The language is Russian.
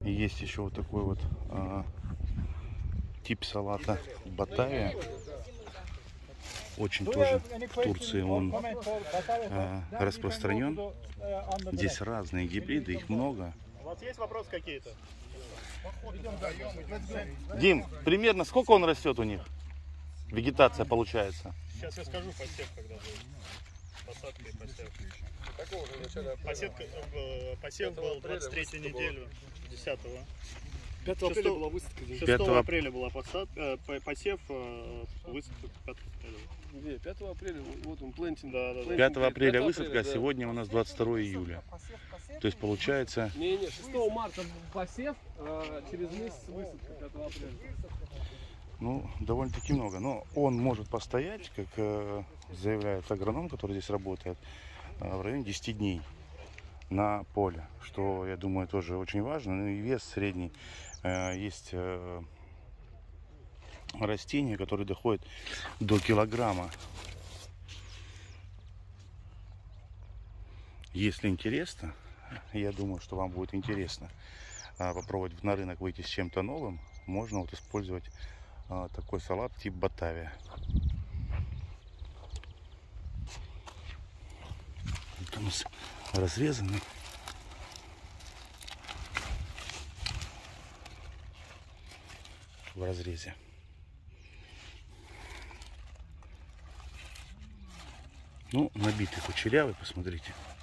И есть еще вот такой вот тип салата Батавия. Очень тоже в Турции он распространен. Здесь разные гибриды, их много. У вас есть вопросы какие-то? Дим, примерно сколько он растет у них? Вегетация получается? Сейчас я скажу посев, когда будет. Посадка и посев. Посев был 23 неделю 10-го. 5 апреля была высадка. 6 апреля была посадка, посев, высадка 5 апреля. 5 апреля, вот он, плентинг. Да. 5 апреля высадка, а сегодня у нас 22 июля. То есть получается... Не, 6 марта посев, через месяц высадка 5 апреля. Ну, довольно-таки много. Но он может постоять, как заявляет агроном, который здесь работает, в районе 10 дней на поле. Что, я думаю, тоже очень важно. Ну и вес средний. Есть растения, которые доходят до килограмма. Если интересно, я думаю, что вам будет интересно попробовать на рынок выйти с чем-то новым, можно вот использовать такой салат тип Батавия. Вот у нас разрезанный. В разрезе. Ну, набитый кучерявый, посмотрите.